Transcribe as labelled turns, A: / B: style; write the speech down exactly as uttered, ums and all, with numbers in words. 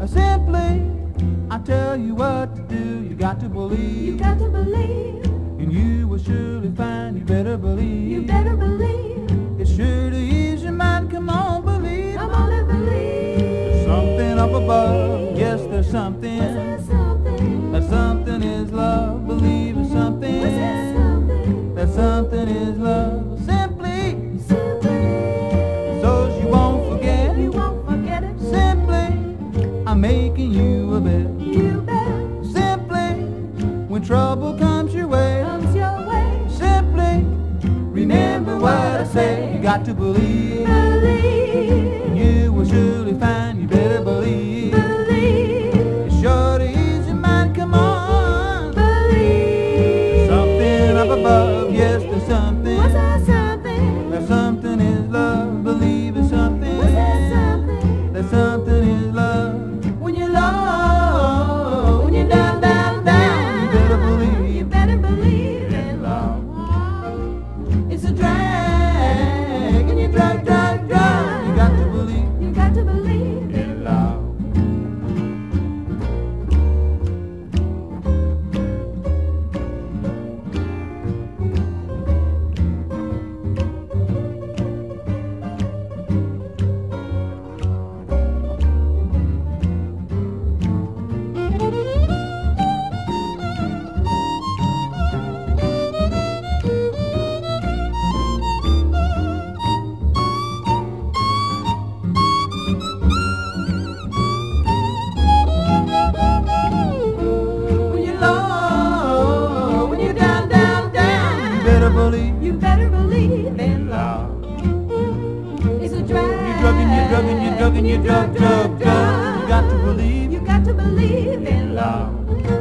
A: Simply, I tell you what to do. You got to believe.
B: You got to believe.
A: And you will surely find. You better believe.
B: You better believe.
A: It's sure to ease your mind. Come on, believe.
B: Come on and believe.
A: There's something up above. Yes, there's something.
B: Was there something?
A: That something is love. Believe it's something.
B: Was there something?
A: That something is love. Simply,
B: Simply.
A: so you won't forget.
B: You won't forget it.
A: Simply, I'm making you a bet.
B: You bet.
A: Simply, when trouble comes your way.
B: Comes your way.
A: Simply, remember what I say. You got to believe.
B: Believe.
A: You will surely find. You better believe.
B: Believe.
A: It's sure to ease your mind. Come on.
B: Believe.
A: There's something up above. Yes, there's something.
B: Was there something?
A: That something is love. Believe it's something.
B: Was there something?
A: That something is love. When you're low, when you're down, down, down, you better believe.
B: You better believe in
A: love.
B: love.
A: It's a drag, and you drag, drag, drag. You got to believe
B: You got to believe
A: in love. When you're low, when you're down, down, down, you better believe
B: You better believe in
A: love.
B: It's a drag.
A: You're drugging, you're drugging, you're drugging, you're drug, drug, drug. You got to believe
B: You got to believe in
A: love.